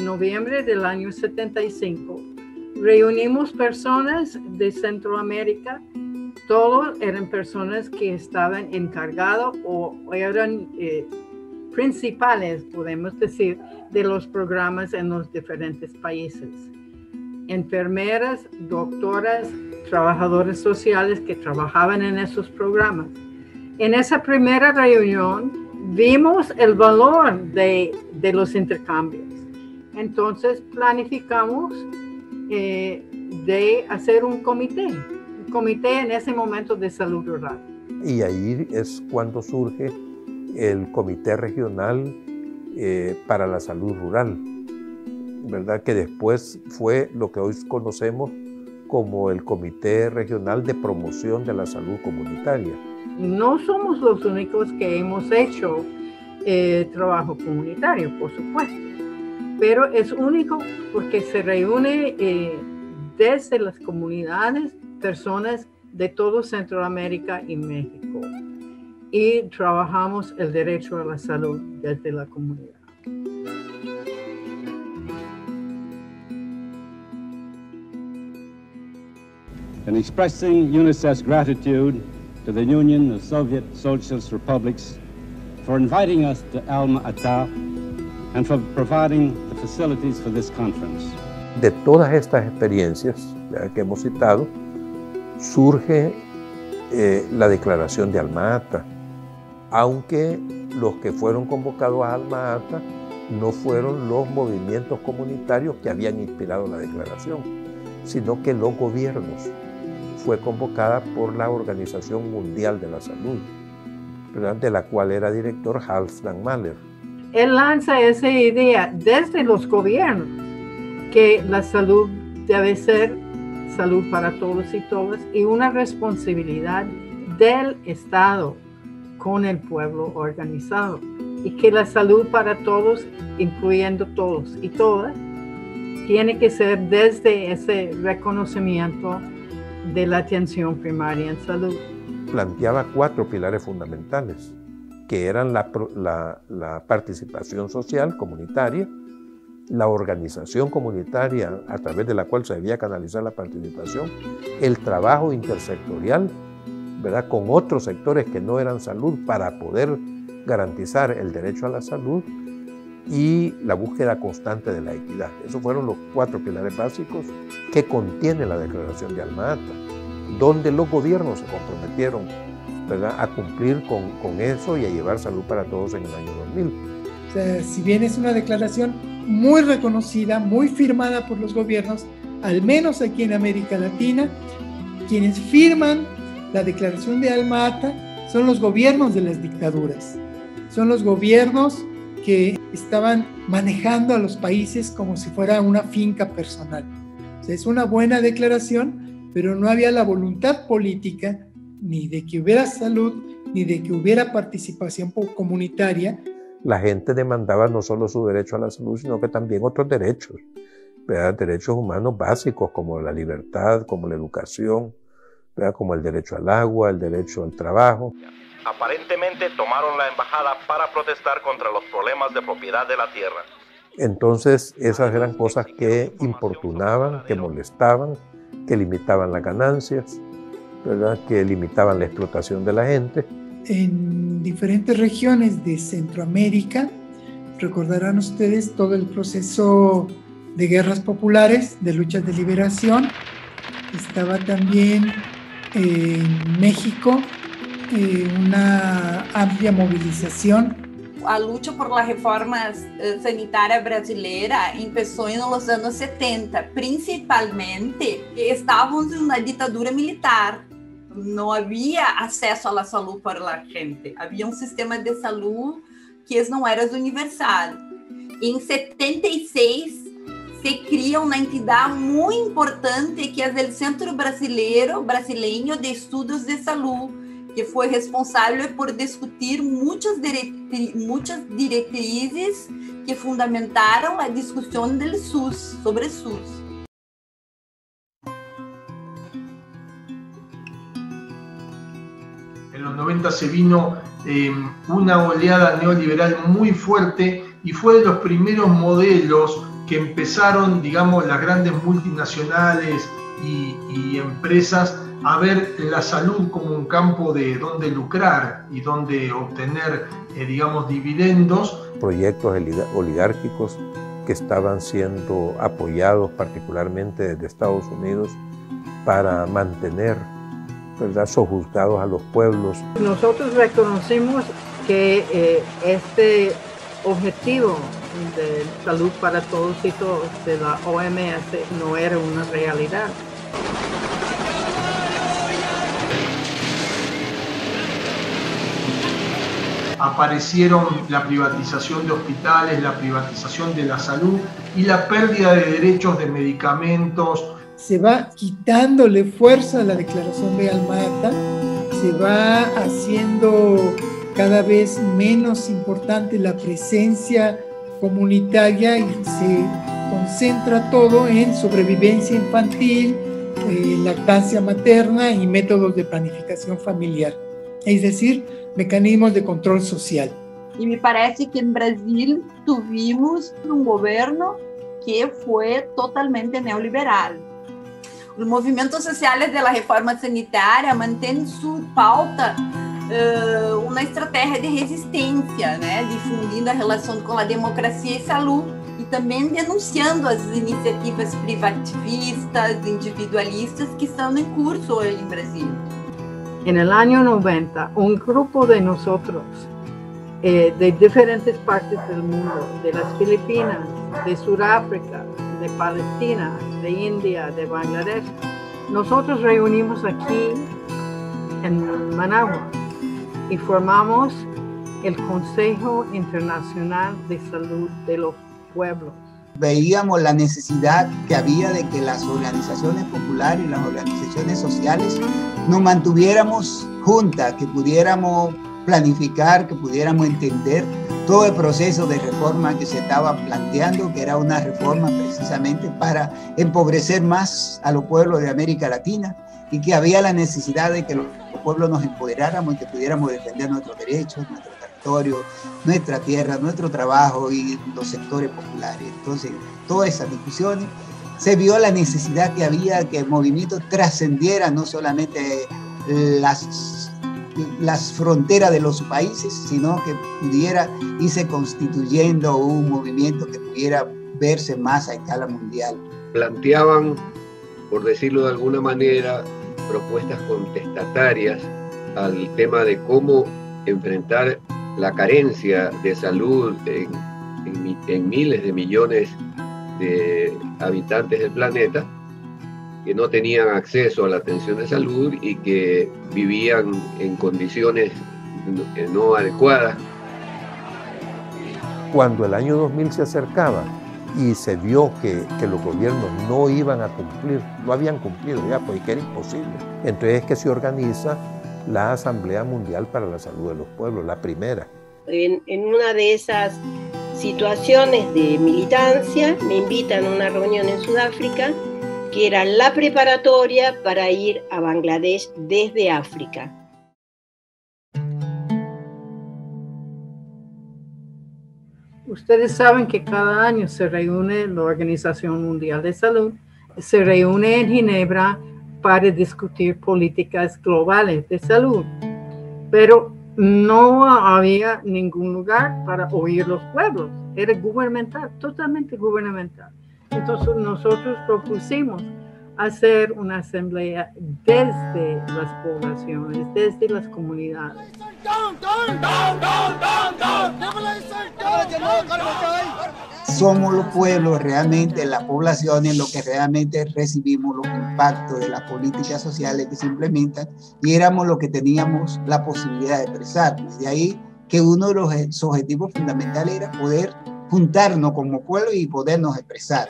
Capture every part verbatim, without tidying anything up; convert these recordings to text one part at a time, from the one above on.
en noviembre del año setenta y cinco, reunimos personas de Centroamérica. Todos eran personas que estaban encargados o eran eh, principales, podemos decir, de los programas en los diferentes países. Enfermeras, doctoras, trabajadores sociales que trabajaban en esos programas. En esa primera reunión vimos el valor de, de los intercambios. Entonces planificamos eh, de hacer un comité, un comité en ese momento de salud rural. Y ahí es cuando surge el Comité Regional eh, para la Salud Rural, ¿verdad? Que después fue lo que hoy conocemos como el Comité Regional de Promoción de la Salud Comunitaria. No somos los únicos que hemos hecho eh, trabajo comunitario, por supuesto, pero es único porque se reúne eh, desde las comunidades personas de todo Centroamérica y México y trabajamos el derecho a la salud desde la comunidad. In expressing UNICEF's gratitude to the Union of Soviet Socialist Republics for inviting us to Alma-Ata and for providing the facilities for this conference. De todas estas experiencias que hemos citado, surge eh, la declaración de Alma-Ata, aunque los que fueron convocados a Alma-Ata no fueron los movimientos comunitarios que habían inspirado la declaración, sino que los gobiernos. Fue convocada por la Organización Mundial de la Salud, ¿verdad? De la cual era director Halfdan Mahler. Él lanza esa idea desde los gobiernos, que la salud debe ser salud para todos y todas y una responsabilidad del Estado con el pueblo organizado. Y que la salud para todos, incluyendo todos y todas, tiene que ser desde ese reconocimiento de la atención primaria en salud. Planteaba cuatro pilares fundamentales, que eran la, la, la participación social comunitaria, la organización comunitaria a través de la cual se debía canalizar la participación, el trabajo intersectorial, ¿verdad? Con otros sectores que no eran salud para poder garantizar el derecho a la salud y la búsqueda constante de la equidad. Esos fueron los cuatro pilares básicos que contiene la Declaración de Alma-Ata, donde los gobiernos se comprometieron, ¿verdad?, a cumplir con, con eso y a llevar salud para todos en el año dos mil. O sea, si bien es una declaración muy reconocida, muy firmada por los gobiernos, al menos aquí en América Latina, quienes firman la Declaración de Alma-Ata son los gobiernos de las dictaduras, son los gobiernos que estaban manejando a los países como si fuera una finca personal. O sea, es una buena declaración, pero no había la voluntad política ni de que hubiera salud, ni de que hubiera participación comunitaria. La gente demandaba no solo su derecho a la salud, sino que también otros derechos, ¿verdad? Derechos humanos básicos como la libertad, como la educación, ¿verdad? Como el derecho al agua, el derecho al trabajo. Aparentemente tomaron la embajada para protestar contra los problemas de propiedad de la tierra. Entonces esas eran cosas que importunaban, que molestaban, que limitaban las ganancias, ¿verdad? Que limitaban la explotación de la gente. En diferentes regiones de Centroamérica, recordarán ustedes todo el proceso de guerras populares, de luchas de liberación. Estaba también eh, en México eh, una amplia movilización. A luta por las reformas sanitárias brasileira começou nos anos setenta, principalmente estávamos em uma ditadura militar. Não havia acesso à saúde para a gente. Havia um sistema de saúde que não era universal. Em setenta e seis se cria uma entidade muito importante que é o Centro Brasileiro Brasileiro de Estudos de Saúde, que foi responsável por discutir muitas, diretri muitas diretrizes que fundamentaram a discussão do SUS, sobre SUS. En los noventa se vino eh, una oleada neoliberal muy fuerte y fue de los primeros modelos que empezaron, digamos, las grandes multinacionales y, y empresas a ver la salud como un campo de donde lucrar y donde obtener, eh, digamos, dividendos. Proyectos oligárquicos que estaban siendo apoyados particularmente desde Estados Unidos para mantener, ¿verdad?, sojuzgados a los pueblos. Nosotros reconocimos que eh, este objetivo de salud para todos y todos de la O M S no era una realidad. Aparecieron la privatización de hospitales, la privatización de la salud y la pérdida de derechos de medicamentos. Se va quitándole fuerza a la declaración de Alma-Ata, se va haciendo cada vez menos importante la presencia comunitaria y se concentra todo en sobrevivencia infantil, eh, lactancia materna y métodos de planificación familiar, es decir, mecanismos de control social. Y me parece que en Brasil tuvimos un gobierno que fue totalmente neoliberal. Los movimientos sociales de la reforma sanitaria mantienen su pauta uh, una estrategia de resistencia, né? Difundindo a relação com a democracia e saúde e também denunciando as iniciativas privativistas, individualistas que estão em curso hoje em Brasil. En el año noventa, un grupo de nosotros, eh, de diferentes partes del mundo, de las Filipinas, de Sudáfrica, de Palestina, de India, de Bangladesh, nosotros reunimos aquí en Managua y formamos el Consejo Internacional de Salud de los Pueblos. Veíamos la necesidad que había de que las organizaciones populares y las organizaciones sociales nos mantuviéramos juntas, que pudiéramos planificar, que pudiéramos entender todo el proceso de reforma que se estaba planteando, que era una reforma precisamente para empobrecer más a los pueblos de América Latina y que había la necesidad de que los pueblos nos empoderáramos y que pudiéramos defender nuestros derechos, nuestro territorio, nuestra tierra, nuestro trabajo y los sectores populares. Entonces, todas esas discusiones, se vio la necesidad que había que el movimiento trascendiera no solamente las, las fronteras de los países, sino que pudiera irse constituyendo un movimiento que pudiera verse más a escala mundial. Planteaban, por decirlo de alguna manera, propuestas contestatarias al tema de cómo enfrentar la carencia de salud en, en, en miles de millones de habitantes del planeta que no tenían acceso a la atención de salud y que vivían en condiciones no, no adecuadas. Cuando el año dos mil se acercaba y se vio que, que los gobiernos no iban a cumplir, no habían cumplido ya, pues que era imposible. Entonces es que se organiza la Asamblea Mundial para la Salud de los Pueblos, la primera. En, en una de esas situaciones de militancia me invitan a una reunión en Sudáfrica que era la preparatoria para ir a Bangladesh desde África. Ustedes saben que cada año se reúne la Organización Mundial de Salud, se reúne en Ginebra para discutir políticas globales de salud, pero no había ningún lugar para oír los pueblos, era gubernamental, totalmente gubernamental. Entonces nosotros propusimos hacer una asamblea desde las poblaciones, desde las comunidades. Somos los pueblos, realmente las poblaciones, lo que realmente recibimos los impactos de las políticas sociales que se implementan y éramos los que teníamos la posibilidad de expresarnos. De ahí que uno de los objetivos fundamentales era poder juntarnos como pueblo y podernos expresar.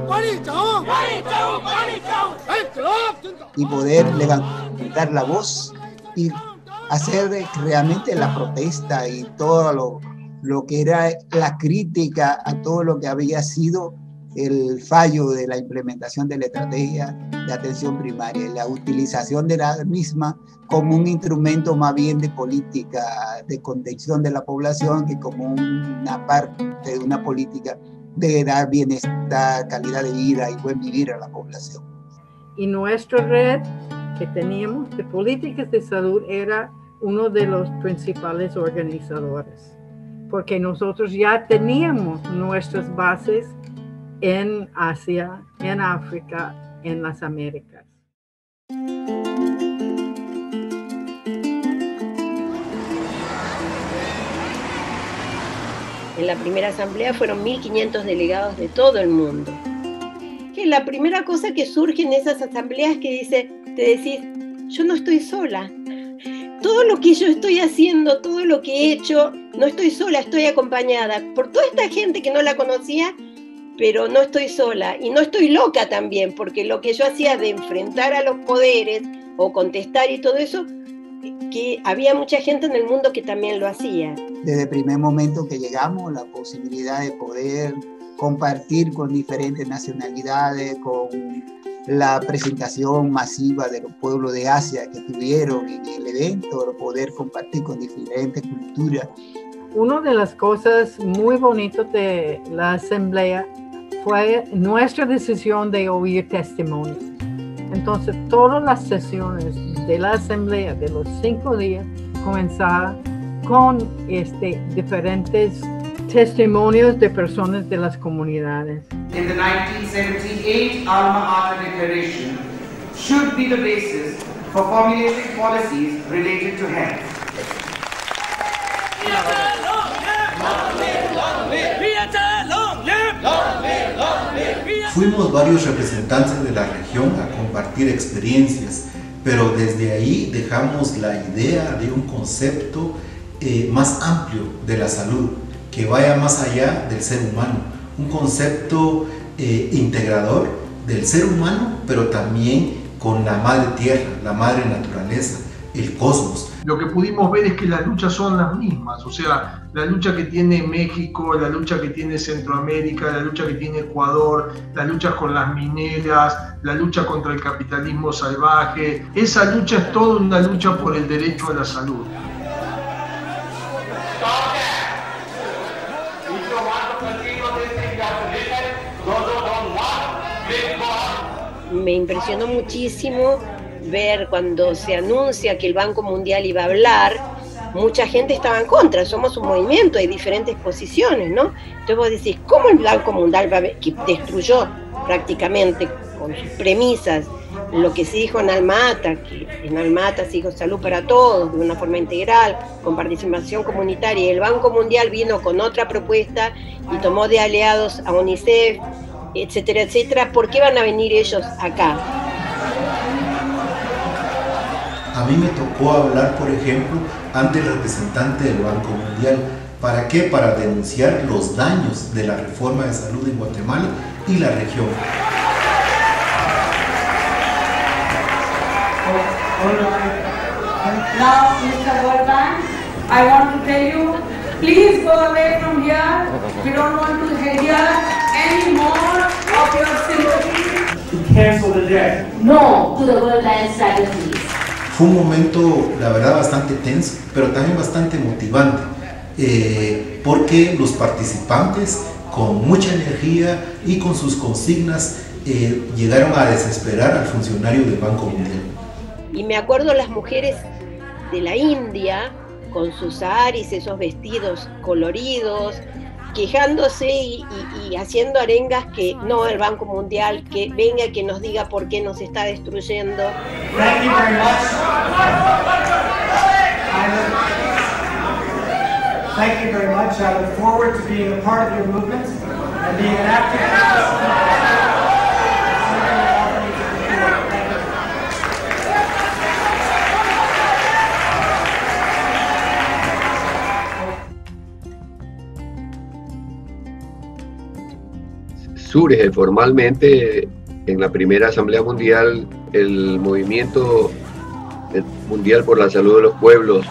Y poder levantar la voz y hacer realmente la protesta y todo lo, lo que era la crítica a todo lo que había sido el fallo de la implementación de la estrategia de atención primaria y la utilización de la misma como un instrumento más bien de política de contención de la población que como una parte de una política de dar bienestar, calidad de vida y buen vivir a la población. Y nuestra red que teníamos de políticas de salud era uno de los principales organizadores, porque nosotros ya teníamos nuestras bases en Asia, en África, en las Américas. En la primera asamblea fueron mil quinientos delegados de todo el mundo. Que la primera cosa que surge en esas asambleas que dice, te decís, yo no estoy sola. Todo lo que yo estoy haciendo, todo lo que he hecho, no estoy sola, estoy acompañada por toda esta gente que no la conocía, pero no estoy sola. Y no estoy loca también, porque lo que yo hacía de enfrentar a los poderes o contestar y todo eso, que había mucha gente en el mundo que también lo hacía. Desde el primer momento que llegamos, la posibilidad de poder compartir con diferentes nacionalidades, con la presentación masiva de los pueblos de Asia que tuvieron en el evento, poder compartir con diferentes culturas. Una de las cosas muy bonitas de la asamblea fue nuestra decisión de oír testimonios. Entonces, todas las sesiones de la asamblea de los cinco días comenzaban con este, diferentes testimonios de personas de las comunidades. In the nineteen seventy-eight Alma Ata Declaration should be the basis for formulating policies related to health. Fuimos varios representantes de la región a compartir experiencias, pero desde ahí dejamos la idea de un concepto eh, más amplio de la salud, que vaya más allá del ser humano, un concepto eh, integrador del ser humano, pero también con la madre tierra, la madre naturaleza, el cosmos. Lo que pudimos ver es que las luchas son las mismas, o sea, la lucha que tiene México, la lucha que tiene Centroamérica, la lucha que tiene Ecuador, las luchas con las mineras, la lucha contra el capitalismo salvaje. Esa lucha es toda una lucha por el derecho a la salud. Me impresionó muchísimo ver cuando se anuncia que el Banco Mundial iba a hablar, mucha gente estaba en contra, somos un movimiento, hay diferentes posiciones, ¿no? Entonces vos decís, ¿cómo el Banco Mundial va a ver? Que destruyó prácticamente con sus premisas lo que se dijo en Alma Ata, que en Alma Ata se dijo salud para todos, de una forma integral, con participación comunitaria, y el Banco Mundial vino con otra propuesta y tomó de aliados a UNICEF, etcétera, etcétera. ¿Por qué van a venir ellos acá? A mí me tocó hablar, por ejemplo, ante el representante del Banco Mundial. ¿Para qué? Para denunciar los daños de la reforma de salud en Guatemala y la región. Now, mister World Bank, I want to tell you, please go away from here. We don't want to hear any more of your sympathy. Cancel the debt. No to the World Bank strategies. Fue un momento, la verdad, bastante tenso, pero también bastante motivante, eh, porque los participantes, con mucha energía y con sus consignas, eh, llegaron a desesperar al funcionario del Banco Mundial. Y me acuerdo las mujeres de la India, con sus saris, esos vestidos coloridos, quejándose y, y, y haciendo arengas que no el Banco Mundial, que venga, que nos diga por qué nos está destruyendo. Thank you very much. Thank you very much. I look forward to being a part of your movement and being an active participant. Surge formalmente en la primera Asamblea Mundial el Movimiento Mundial por la Salud de los Pueblos.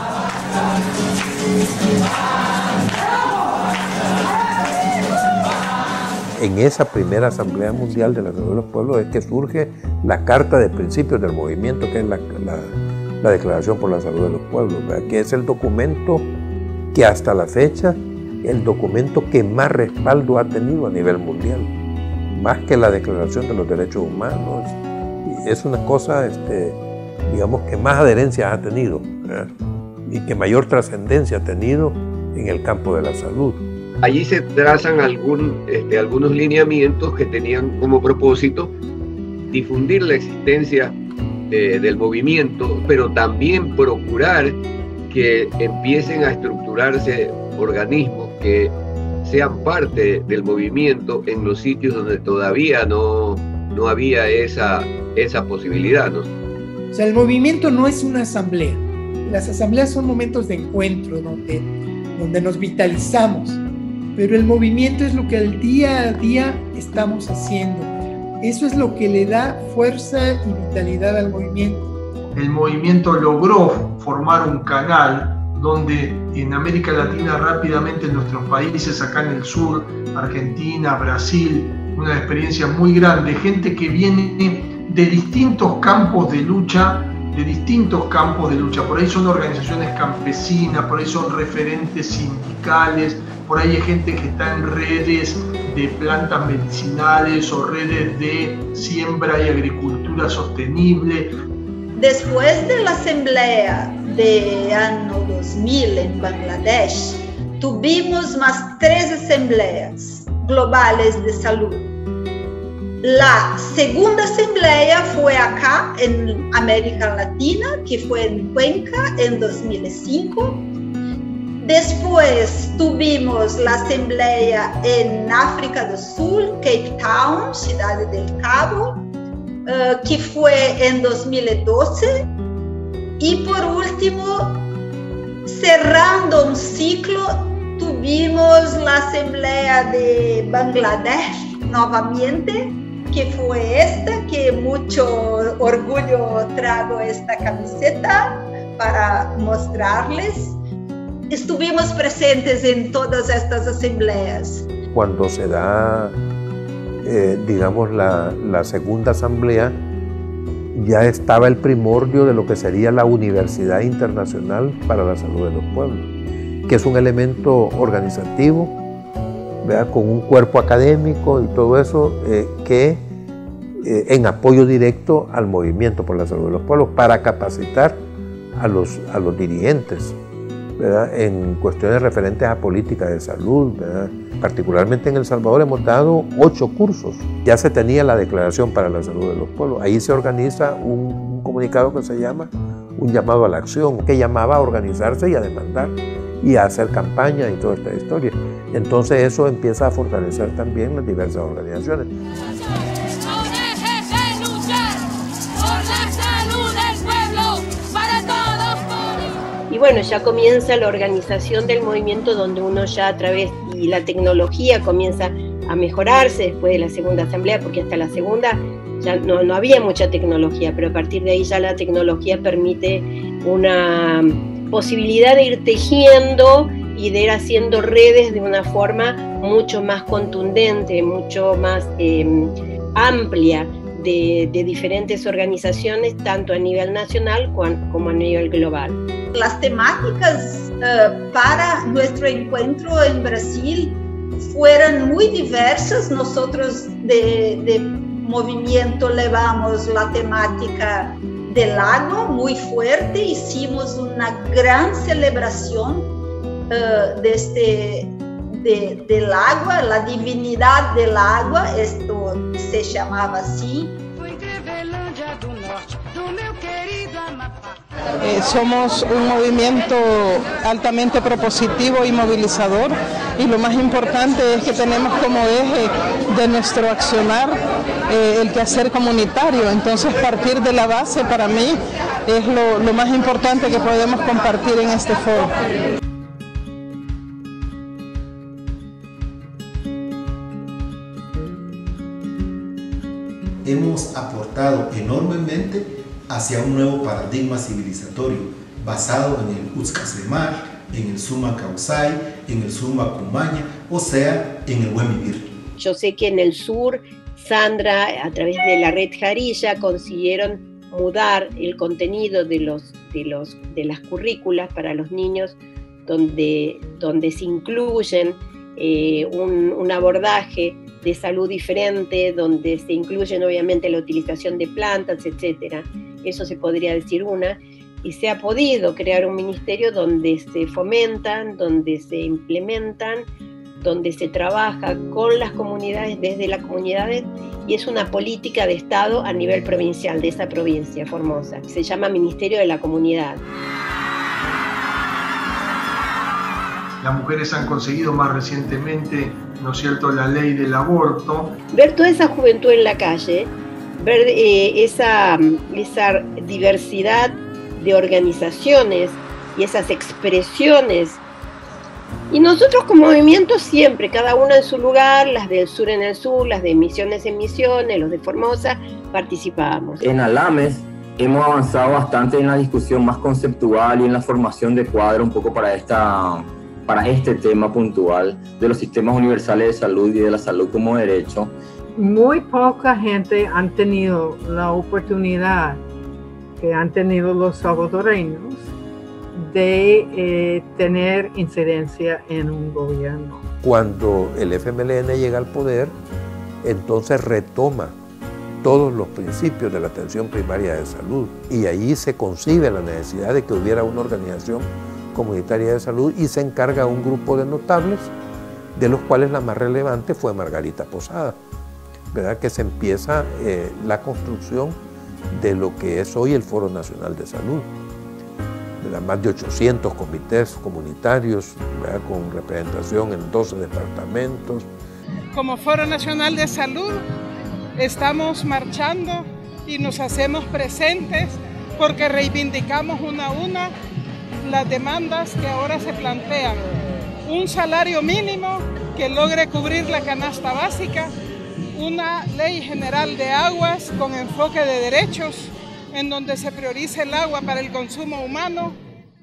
En esa primera Asamblea Mundial de la Salud de los Pueblos es que surge la Carta de Principios del Movimiento, que es la, la, la Declaración por la Salud de los Pueblos, ¿verdad? Que es el documento que hasta la fecha el documento que más respaldo ha tenido a nivel mundial, más que la Declaración de los Derechos Humanos. Es una cosa, este, digamos, que más adherencia ha tenido, ¿verdad? Y que mayor trascendencia ha tenido en el campo de la salud. Allí se trazan algún, este, algunos lineamientos que tenían como propósito difundir la existencia de, del movimiento, pero también procurar que empiecen a estructurarse organismos que sean parte del movimiento en los sitios donde todavía no, no había esa, esa posibilidad, ¿no? O sea, el movimiento no es una asamblea. Las asambleas son momentos de encuentro donde, donde nos vitalizamos, pero el movimiento es lo que al día a día estamos haciendo. Eso es lo que le da fuerza y vitalidad al movimiento. El movimiento logró formar un canal donde en América Latina rápidamente en nuestros países, acá en el sur, Argentina, Brasil, una experiencia muy grande, gente que viene de distintos campos de lucha, de distintos campos de lucha, por ahí son organizaciones campesinas, por ahí son referentes sindicales, por ahí hay gente que está en redes de plantas medicinales o redes de siembra y agricultura sostenible. Después de la asamblea de año dos mil en Bangladesh, tuvimos más tres asambleas globales de salud. La segunda asamblea fue acá en América Latina, que fue en Cuenca en dos mil cinco. Después tuvimos la asamblea en África del Sur, Cape Town, Ciudad del Cabo, uh, que fue en dos mil doce. Y por último, cerrando un ciclo, tuvimos la asamblea de Bangladesh nuevamente, que fue esta, que mucho orgullo trago esta camiseta para mostrarles. Estuvimos presentes en todas estas asambleas. Cuando se da, eh, digamos, la, la segunda asamblea, ya estaba el primordio de lo que sería la Universidad Internacional para la Salud de los Pueblos, que es un elemento organizativo, ¿verdad? Con un cuerpo académico y todo eso, eh, que eh, en apoyo directo al movimiento por la salud de los pueblos, para capacitar a los, a los dirigentes, ¿verdad? En cuestiones referentes a política de salud, ¿verdad? Particularmente en El Salvador hemos dado ocho cursos. Ya se tenía la Declaración para la Salud de los Pueblos. Ahí se organiza un, un comunicado que se llama un llamado a la acción, que llamaba a organizarse y a demandar y a hacer campaña y toda esta historia. Entonces eso empieza a fortalecer también las diversas organizaciones. Y bueno, ya comienza la organización del movimiento, donde uno ya a través, y la tecnología comienza a mejorarse después de la segunda asamblea, porque hasta la segunda ya no, no había mucha tecnología, pero a partir de ahí ya la tecnología permite una posibilidad de ir tejiendo y de ir haciendo redes de una forma mucho más contundente, mucho más eh, amplia, de, de diferentes organizaciones, tanto a nivel nacional como a nivel global. Las temáticas uh, para nuestro encuentro en Brasil fueron muy diversas. Nosotros de, de movimiento llevamos la temática del agua muy fuerte, hicimos una gran celebración uh, de este, de, del agua, la divinidad del agua, esto se llamaba así. Eh, somos un movimiento altamente propositivo y movilizador, y lo más importante es que tenemos como eje de nuestro accionar eh, el quehacer comunitario. Entonces, partir de la base para mí es lo, lo más importante que podemos compartir en este foro. Hemos aportado enormemente hacia un nuevo paradigma civilizatorio basado en el Utscasemar, en el Summa Causai, en el Summa Cumaña, o sea, en el buen vivir. Yo sé que en el sur, Sandra, a través de la red Jarilla, consiguieron mudar el contenido de, los, de, los, de las currículas para los niños donde, donde se incluyen eh, un, un abordaje de salud diferente, donde se incluyen obviamente la utilización de plantas, etcétera. Eso se podría decir una. Y se ha podido crear un ministerio donde se fomentan, donde se implementan, donde se trabaja con las comunidades, desde las comunidades, y es una política de Estado a nivel provincial de esa provincia, Formosa. Se llama Ministerio de la Comunidad. Las mujeres han conseguido más recientemente, ¿no es cierto?, la ley del aborto. Ver toda esa juventud en la calle, ver eh, esa, esa diversidad de organizaciones y esas expresiones. Y nosotros como movimiento siempre, cada una en su lugar, las del sur en el sur, las de Misiones en Misiones, los de Formosa, participábamos. En Alames hemos avanzado bastante en la discusión más conceptual y en la formación de cuadro un poco para, esta, para este tema puntual de los sistemas universales de salud y de la salud como derecho. Muy poca gente han tenido la oportunidad que han tenido los salvadoreños de eh, tener incidencia en un gobierno. Cuando el F M L N llega al poder, entonces retoma todos los principios de la atención primaria de salud y allí se concibe la necesidad de que hubiera una organización comunitaria de salud y se encarga a un grupo de notables, de los cuales la más relevante fue Margarita Posada, ¿verdad? Que se empieza eh, la construcción de lo que es hoy el Foro Nacional de Salud. ¿Verdad? Más de ochocientos comités comunitarios, ¿verdad? Con representación en doce departamentos. Como Foro Nacional de Salud estamos marchando y nos hacemos presentes porque reivindicamos una a una las demandas que ahora se plantean. Un salario mínimo que logre cubrir la canasta básica, una ley general de aguas con enfoque de derechos, en donde se priorice el agua para el consumo humano.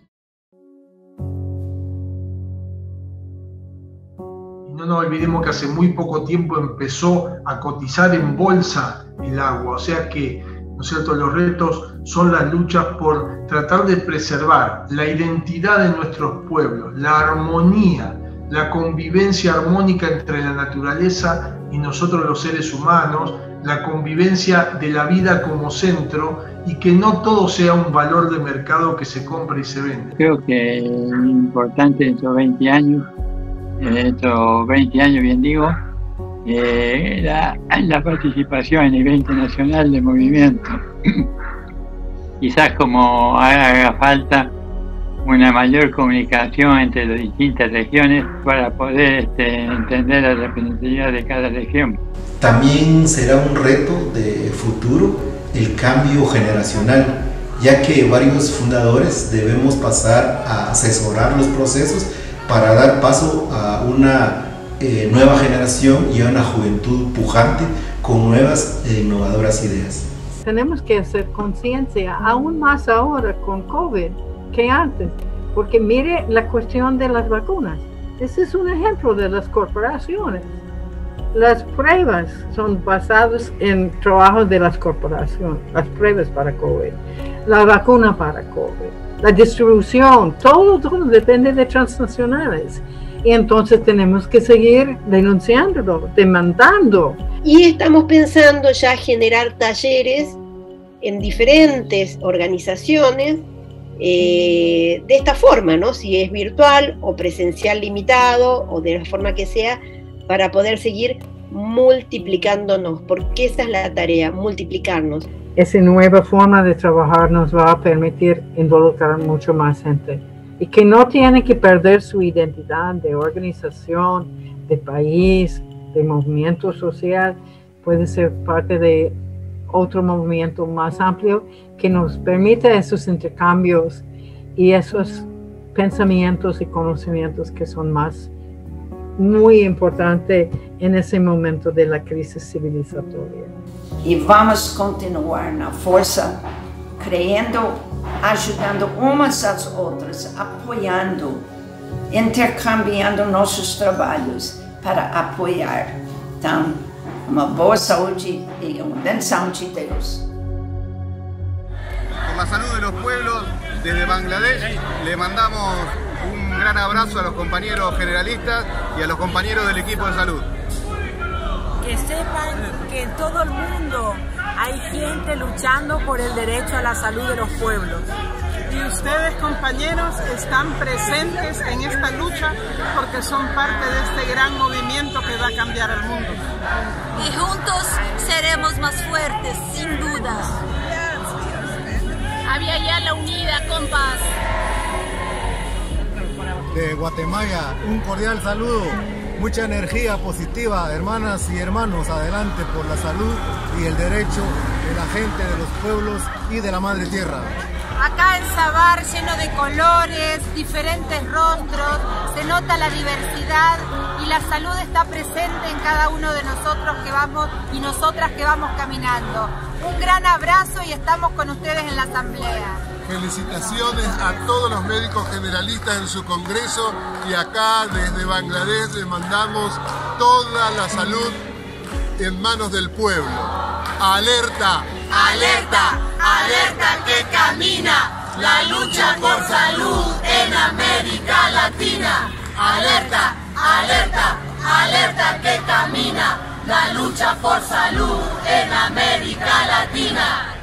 No nos olvidemos que hace muy poco tiempo empezó a cotizar en bolsa el agua, o sea que, ¿no es cierto?, los retos son las luchas por tratar de preservar la identidad de nuestros pueblos, la armonía, la convivencia armónica entre la naturaleza y nosotros los seres humanos, la convivencia de la vida como centro y que no todo sea un valor de mercado que se compra y se vende. Creo que lo importante en estos veinte años, en estos veinte años bien digo, eh, la, la participación a nivel internacional del movimiento. Quizás como haga falta una mayor comunicación entre las distintas regiones para poder este, entender la representatividad de cada región. También será un reto de futuro el cambio generacional, ya que varios fundadores debemos pasar a asesorar los procesos para dar paso a una eh, nueva generación y a una juventud pujante con nuevas e innovadoras ideas. Tenemos que hacer conciencia, aún más ahora con COVID que antes, porque mire la cuestión de las vacunas. Ese es un ejemplo de las corporaciones. Las pruebas son basadas en trabajos de las corporaciones, las pruebas para COVID, la vacuna para COVID, la distribución, todo, todo depende de transnacionales. Y entonces tenemos que seguir denunciándolo, demandando. Y estamos pensando ya generar talleres en diferentes organizaciones eh, de esta forma, ¿no? Si es virtual o presencial limitado o de la forma que sea, para poder seguir multiplicándonos, porque esa es la tarea, multiplicarnos. Esa nueva forma de trabajar nos va a permitir involucrar mucho más gente y que no tiene que perder su identidad de organización, de país, de movimiento social. Puede ser parte de otro movimiento más amplio que nos permita esos intercambios y esos pensamientos y conocimientos que son más muy importantes en ese momento de la crisis civilizatoria. E vamos continuar na força, criando, ajudando umas às outras, apoiando, intercambiando nossos trabalhos para apoiar. Então, uma boa saúde e uma benção de Deus. Por la salud de los pueblos, desde Bangladesh le mandamos un gran gran abrazo a los compañeros generalistas y a los compañeros del equipo de salud. Que sepan que en todo el mundo hay gente luchando por el derecho a la salud de los pueblos. Y ustedes, compañeros, están presentes en esta lucha porque son parte de este gran movimiento que va a cambiar el mundo. Y juntos seremos más fuertes, sin duda. Había ya la unida, compas. De Guatemala, un cordial saludo. Mucha energía positiva, hermanas y hermanos, adelante por la salud y el derecho de la gente, de los pueblos y de la madre tierra. Acá en Sabar, lleno de colores, diferentes rostros, se nota la diversidad y la salud está presente en cada uno de nosotros que vamos y nosotras que vamos caminando. Un gran abrazo y estamos con ustedes en la asamblea. Felicitaciones a todos los médicos generalistas en su congreso y acá desde Bangladesh les mandamos toda la salud en manos del pueblo. ¡Alerta! ¡Alerta! ¡Alerta que camina la lucha por salud en América Latina! ¡Alerta! ¡Alerta! ¡Alerta que camina la lucha por salud en América Latina!